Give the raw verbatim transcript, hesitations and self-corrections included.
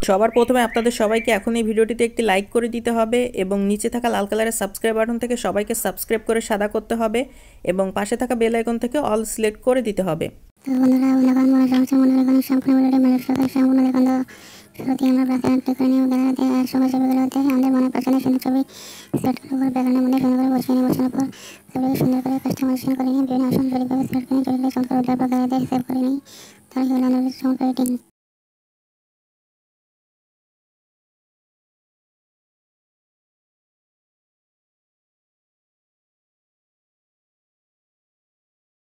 সবার প্রথমে আপনাদের সবাইকে এখন এই ভিডিওটিতে একটি লাইক করে দিতে হবে এবং নিচে থাকা লাল কালারের সাবস্ক্রাইব বাটন থেকে সবাইকে সাবস্ক্রাইব করে সাদা করতে হবে এবং পাশে থাকা বেল আইকন থেকে অল সিলেক্ট করে দিতে হবে। তো বন্ধুরা বন্ধুগণ মনে সমস্যা মনে রাখুন সম্পূর্ণ ভিডিওটি মনে রাখতে সম্পূর্ণ দেখুন। তো শুরুতে আমরা ব্যাকরণ টিকা নিয়ে বেড়াতে আর সবার ছবিগুলো হতে আমাদের মনে পছন্দের সুন্দর ছবি সিলেক্ট করার পর ব্যাকরণের মধ্যে সুন্দর করে বসিয়ে নিয়ে বসানোর পর ছবিটিকে সুন্দর করে কাস্টমাইজেশন করে নিয়ে বিভিন্ন অপশন সঠিকভাবে সিলেক্ট করে ছবিটিকে চমৎকার উদ্ধার প্রকারে সেভ করে নিই। তাহলে হলো আমাদের চমৎকার এডিটিং।